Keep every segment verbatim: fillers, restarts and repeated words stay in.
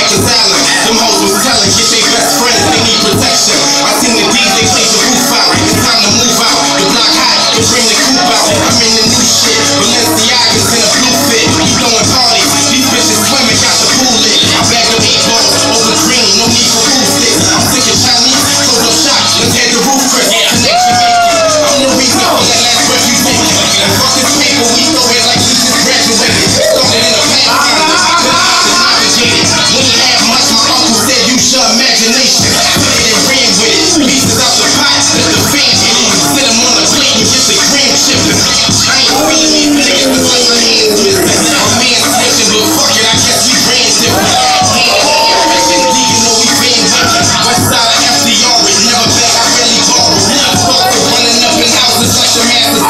like asylum. Them hoes was telling, get they best friends, they need protection. I seen the D's, they change the roof out. It's time to move out. The block hot, they bring the coupe out. I'm in the new shit, Balenciagas in a blue fit. We throwing parties, these bitches swimming, got the pool lit. I bag them eight balls over green, no need for pool sticks. I'm sick of Chinese, close up shop, let's head to roof Chris. Connection making, I'm the reason for that last breath you take. And fuck this paper, we throw it like we just graduated. Started in a past time, but I couldn't have to navigate it. When you have much, my uncle said use your imagination. Put it and ran with it. Pieces out the pot, let the fan hit it. Sit them on the plate and get the cream chipping. I ain't feeling these niggas with like my hands missing. My man's switching, but fuck it, I guess we ran different. Hand in hand, mission, D, you know we been different. West side of F D R, it never back, I barely borrow. Never talk to running up in houses like the master's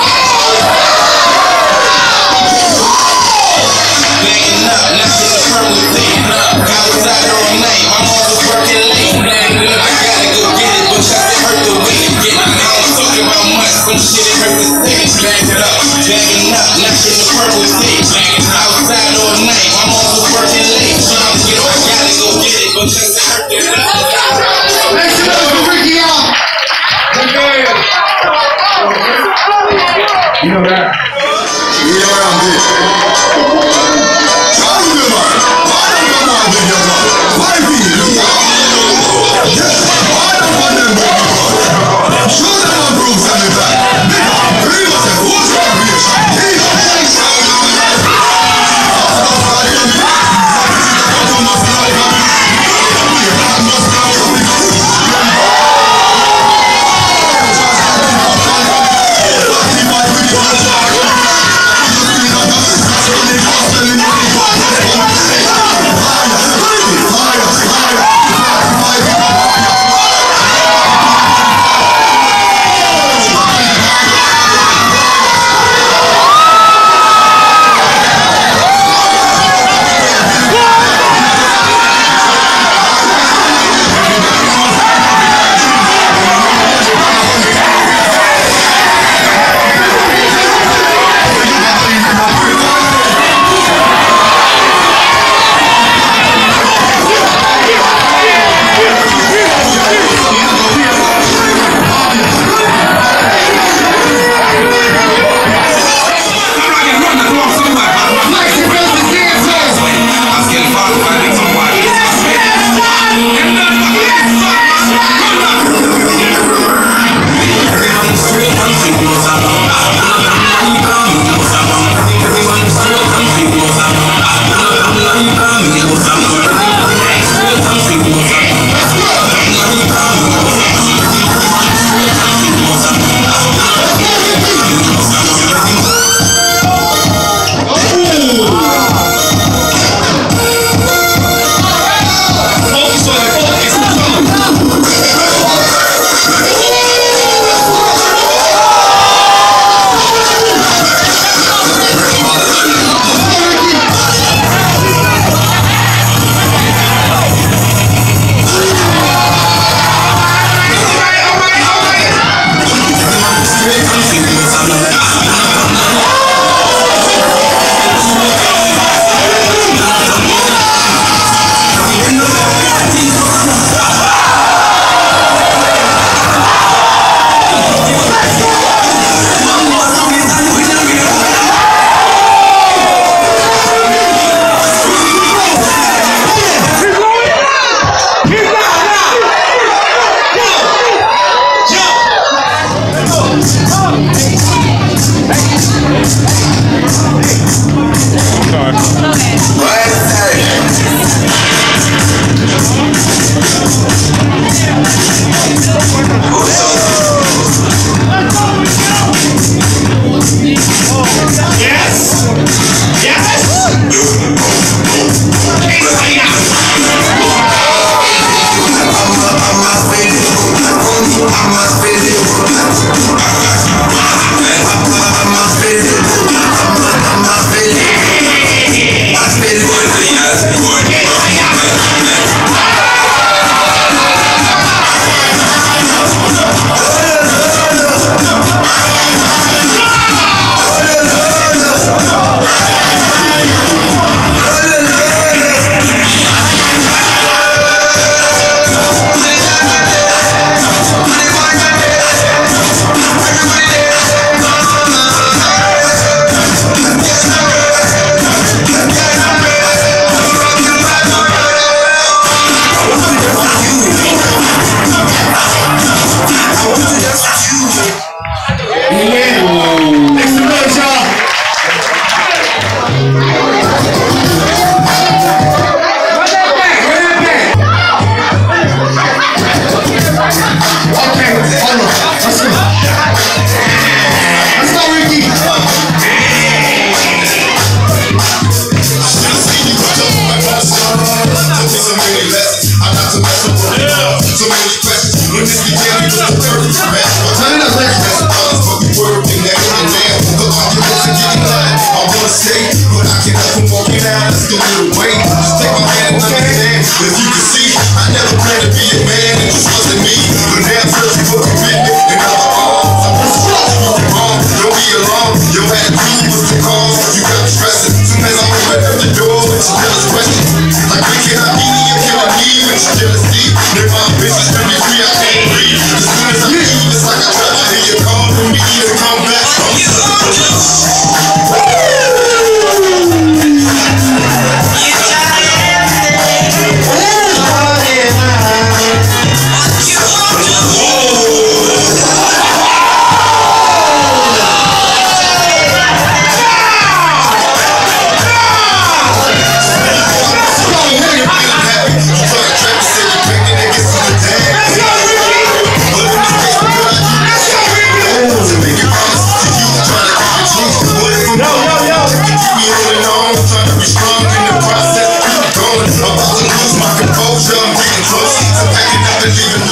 bagging up, knocking the purple thing up. Outside all night, my mom was working late. I gotta go get it, but just it hurt the way to get it. I don't talk about much, some shit it hurt the stick. Bag it up, bagging up, knocking the purple thing. Outside all night, my mom was working late. Trying to get it, I gotta go get it, but just it hurt the way. Make some noise for Ricky out. You know that? We around here. We'll be right back. As you can see, I never planned to be a man, it just wasn't me. But now I'm searching for commitment and other arms. I'm just you wrong, don't be alarmed. Your attitude was the cause, you got me stressing. Soon as I open up the door, it's a jealous question. Like, when can I be you killing me with your jealousy? If my bitches let me free, I can't breathe. As soon as I leave, it's like I try to hear you call for me to come back. Leaving